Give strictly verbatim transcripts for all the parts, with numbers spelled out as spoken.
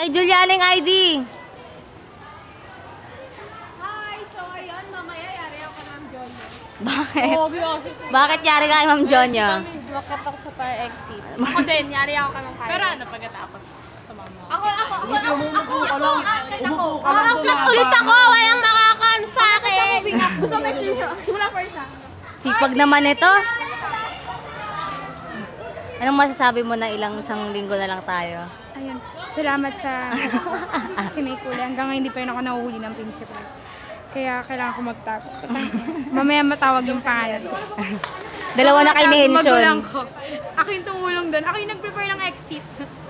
Kay Julianing I D. Hi! So ayun, mamaya yari ako kay Ma'am John. Bakit? Bakit yari ka kay Ma'am Jonyo? Dumakat ako sa fire exit. Ako din, yari ako kay Ma'am Fire. Pero ano pagkatapos sa mama? Ako, ako, ako, ako, ako, ako, ako, ako, ako, ulit ako, walang makakan sa akin. Gusto ko mula first ha. Sipag naman ito. Anong masasabi mo na ilang isang linggo na lang tayo? Ayun, salamat sa si May Kulay. Hanggang ngayon hindi pa rin ako nahuhuli ng principal. Kaya kailangan ko magtago. Mamaya matawag yung pangalan ko. Dalawa na kayo ni Henshon. Magulang ko. Ako yung tumulong doon. Ako yung nag-prepare ng exit.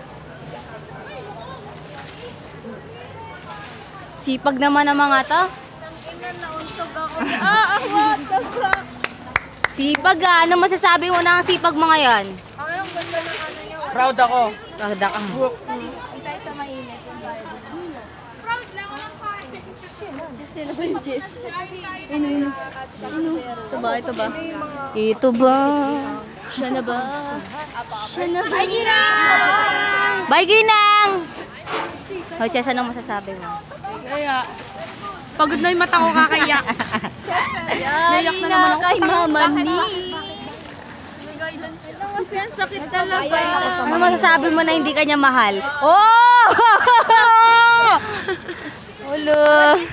Sipag naman ang mga to. Tangina, nauntog ako. Ah, ah, what the fuck? Sipag ah. Ano masasabi mo na ang sipag mga yan? Ako yung ganda ng ano yung... Proud ako. Proud ka. Hintay sa mainit yung Bible. Proud lang lang pa. Jess, sino ba yung Jess? Ino, ino. Ino. Ito ba? Ito ba? Ito ba? Siya na ba? Siya na ba? Bye, Ginang! Hoy, Chess, anong masasabi mo? Kaya, pagod na yung mata ko kakaya. Naiyak na naman kay Mama ni. Kasi ang sakit talaga. Ano masasabi mo na hindi kanya mahal? Oh! Ulo!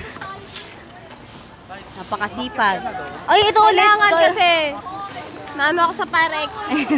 Napakasipag. Ay, ito ulit. Kailangan kasi, naano ako sa Parex.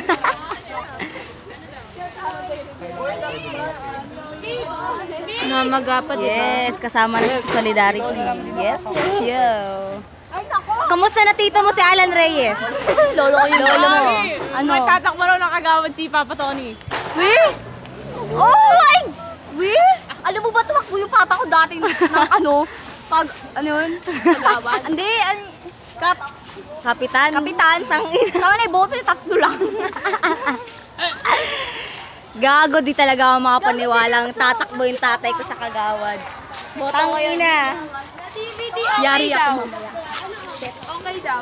Namagapa, di ba? Yes, kasama na siya sa Solidarity. Yes, yes, yo. Kamusta na tita mo si Alan Reyes? Lolo ko yung lolo mo. Ano? Tatakbo raw nakagawad si Papa Tony. Weh? Oh my! Weh? Alam mo ba tumakbo yung papa ko dati ng ano? Pag, ano yun? Kagawad? Hindi, an, kap, kapitan. Kapitan, tangin. Tama na, boto yung tatlo lang. Gago, di talaga ako makapaniwalang tatakbo yung tatay ko sa kagawad. Tangin na. D V D okay Yari daw. ako mamaya. Okay daw.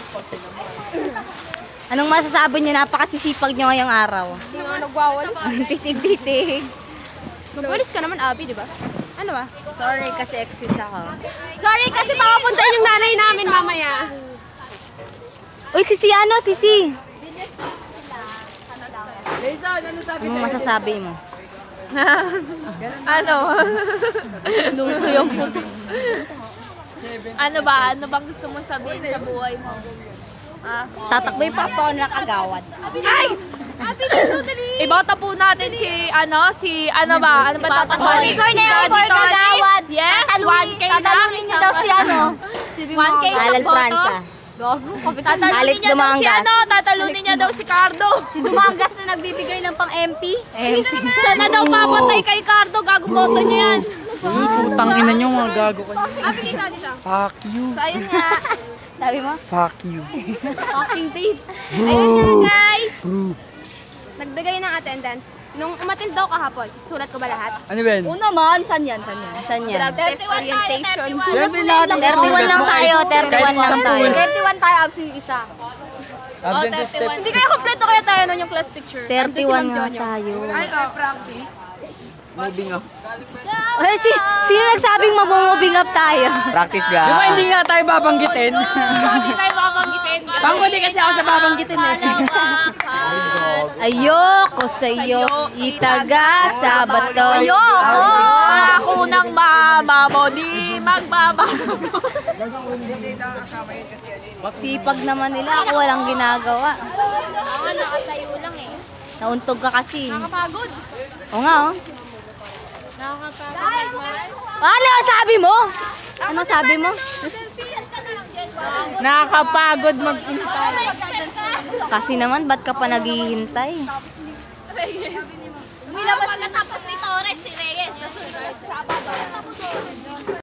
Anong masasabi niyo? Napakasisipag niyo ngayong araw. Hindi nga nagwawalis. Titig-titig. Magwalis ka naman, Abby, di ba? Ano ba? Sorry kasi exist ako. Sorry kasi papapuntahin yung nanay namin mamaya. Uy, sisi ano? Sisi. Jason, ano sabi Anong masasabi mo? Ano? Luso yung puto. Ano ba? Ano bang gusto mong sabihin sa buhay mo? Ah? Tatakbo yung papa ko na kagawad. Ay! Ibota po natin si, ano, si, ano ba? Ano ba tatakbo? Tony Corneo for kagawad. Yes, one K na. Tatalunin niyo daw si ano. one K Alan isang boto. Franza. Tatalunin Alex niya daw si Dumangas. ano, tatalunin niya daw si Cardo. Si Dumangas na nagbibigay ng pang M P. Eh, Sana daw papatay kay Cardo, gago boto niya yan. Putang ina nyo, mga gago kayo. Abi, dito, dito. Fuck you. So, ayun nga. sabi mo? Fuck you. Fucking tape. Ayun nga, guys. Nagbigay ng attendance. Nung umattend daw kahapon, sulat ko ba lahat? Ano ba yan? Oo naman. San yan? San yan? San yan? Drug test orientation. Grabe lahat ng thirty-one lang tayo. thirty-one lang Kahit tayo. sampu. thirty-one tayo. Absent yung isa. Absent sa step. Hindi kaya kompleto kaya tayo nun yung class picture. thirty-one Andun nga si Ma'am Jonyo. tayo. Ay, oh, practice. Moving up. Ay, si, sino nagsabing mamumubing up tayo? Practice ga. Di ba hindi nga tayo babanggitin? Hindi tayo babanggitin. Pangkuli kasi ako sa babanggitin eh. Ayoko sa'yo, itaga sa bato. Ayoko! Ako nang mababaw, di magbabago. Sipag naman nila. Ako walang ginagawa. Ako, nakatayo lang eh. Nauntog ka kasi. Nakapagod. Oo nga, oh. Nakakapagod. Ano sabi mo? Ano sabi mo? Nakakapagod mag... Kasi naman, ba't ka pa naghihintay? Nilabas na tapos ni Torres si Reyes.